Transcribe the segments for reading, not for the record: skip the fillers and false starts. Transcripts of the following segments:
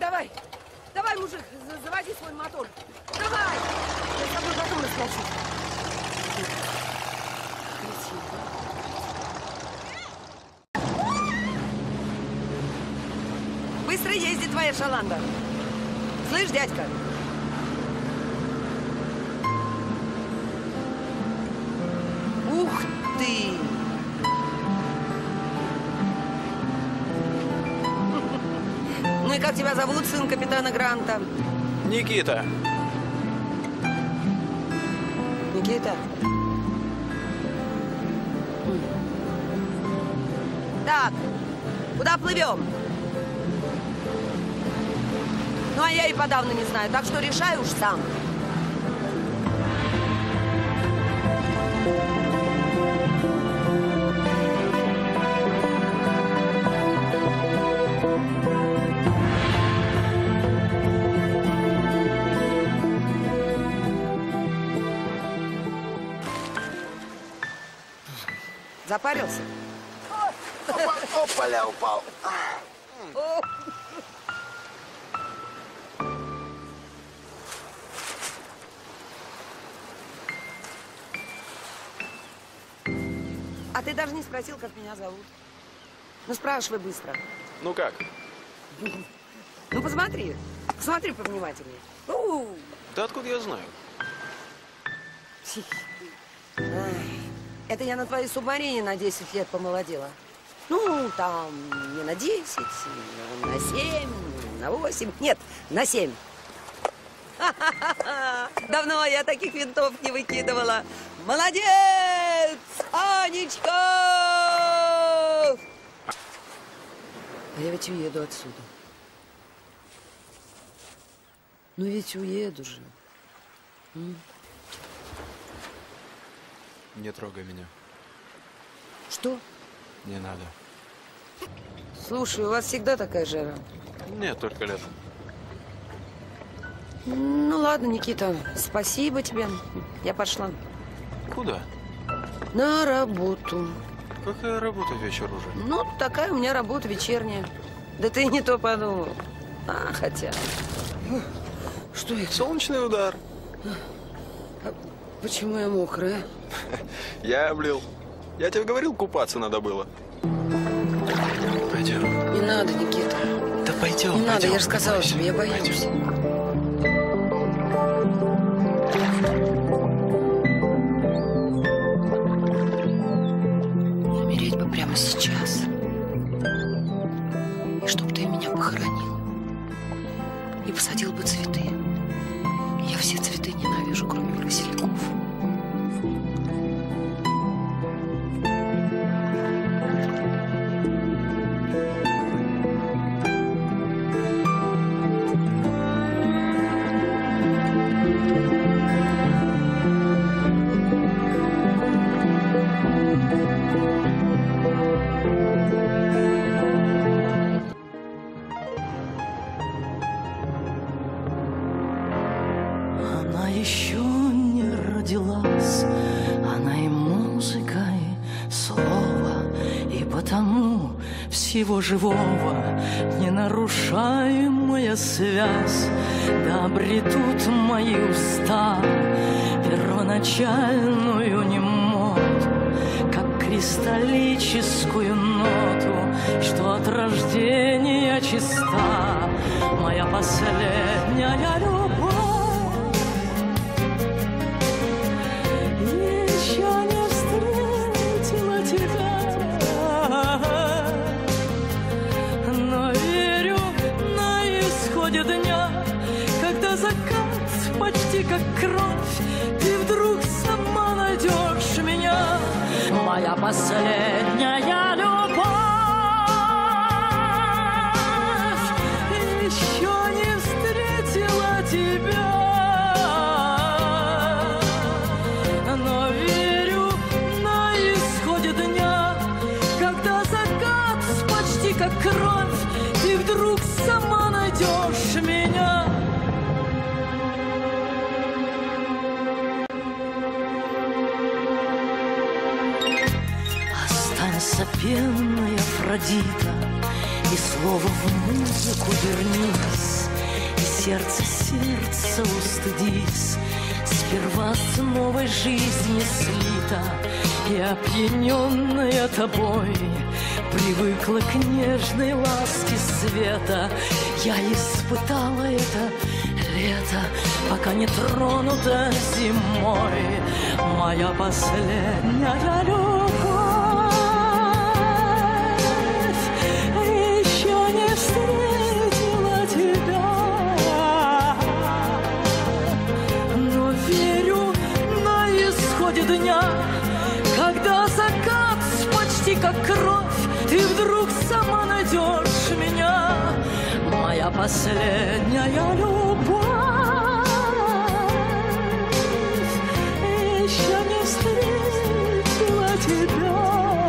давай. Давай, мужик, заводи свой мотор. Давай! Я с тобой потом расплачусь. Быстро ездит твоя шаланда. Слышь, дядька? Ух ты! Ну и как тебя зовут, сын капитана Гранта? Никита. Никита? Так, куда плывем? Ну, а я и подавно не знаю, так что решай уж сам. Запарился? Опаля, упал. А ты даже не спросил, как меня зовут. Ну, спрашивай быстро. Ну как? Ну, посмотри. Посмотри повнимательнее. Да откуда я знаю? Ай, это я на твоей субмарине на 10 лет помолодела. Ну, там не на 10, на 7, на 8. Нет, на 7. Давно я таких винтов не выкидывала. Молодец, Анечка! А я ведь уеду отсюда. Ну ведь уеду же. Не трогай меня. Что? Не надо. Слушай, у вас всегда такая жара? Нет, только летом. Ну ладно, Никита, спасибо тебе. Я пошла. Куда? На работу. Какая работа вечер уже? Ну, такая у меня работа вечерняя. Да ты не то подумал. А, хотя... Что это? Солнечный удар. А почему я мокрая? Я облил. Я тебе говорил, купаться надо было. Пойдем. Не надо, Никита. Да пойдем. Не надо, я же сказала тебе, я боюсь. Пойдем. Умереть бы прямо сейчас. И чтоб ты меня похоронил. И посадил бы цветы. Я все цветы ненавижу, кроме васильков. Всего живого ненарушаемая связь, да обретут мои уста первоначальную немот, как кристаллическую ноту, что от рождения чиста, моя последняя любовь. Еще не встретила тебя, дня, когда закат почти как кровь, ты вдруг сама найдешь меня, моя последняя любовь. Еще не встретила тебя, но верю на исходе дня, когда закат почти как кровь, ты вдруг сама найдешь меня. Останься, пенная Афродита, И слово в музыку вернись, и сердце устыдись. Сперва с новой жизни слита и опьяненная тобой привыкла к нежной ласке света. Я испытала это лето, пока не тронута зимой. Моя последняя любовь еще не встретила тебя. Но верю, на исходе дня, когда закат почти как кровь, ты вдруг сама найдешь меня. Моя последняя любовь еще не встретила тебя.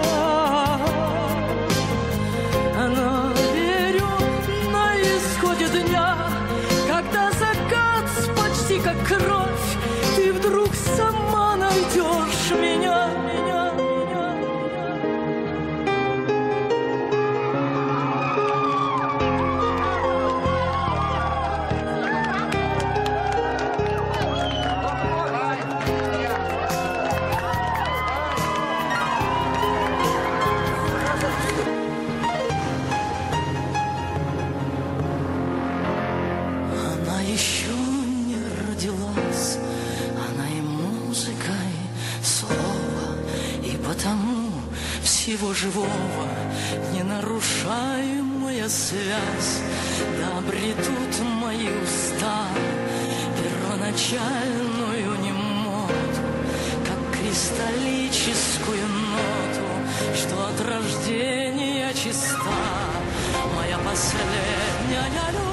Но верю, на исходе дня, когда закат почти как кровь, ты вдруг сама найдешь меня. Еще не родилась, она и музыка, и слово, и потому всего живого ненарушаемая связь. Да обретут мои уста первоначальную немоту, как кристаллическую ноту, что от рождения чиста. Моя последняя любовь